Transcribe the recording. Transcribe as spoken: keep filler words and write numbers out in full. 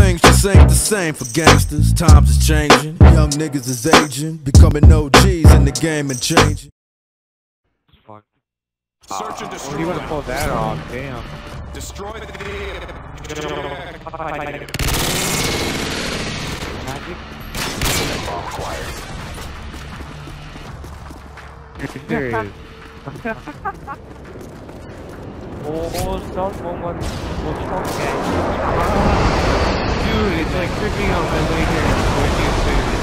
things just ain't the same for gangsters. Times is changing, young niggas is aging, becoming O Gs in the game and changing. Fuck. Search and destroy. What do you want to pull that off? Damn. Destroy the MaGiiC? bomb acquired. You're serious. Oh, stop one. Dude, it's like creeping out my way here. It's way too soon.